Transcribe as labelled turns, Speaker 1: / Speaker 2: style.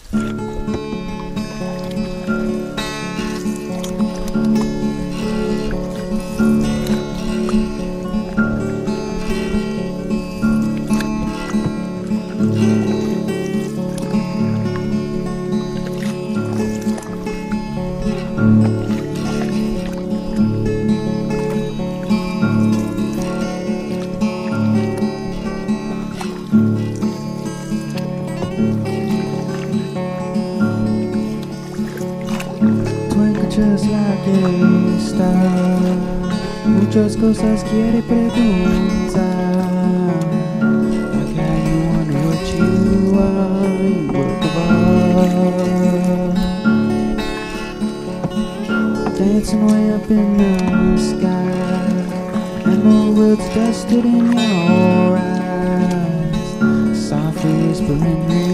Speaker 1: Just like a star, muchas cosas quiere preguntar. Like how you wonder what you are, you work of art. Dancing way up in the sky, and the world's dusted in your eyes. Softly whispering.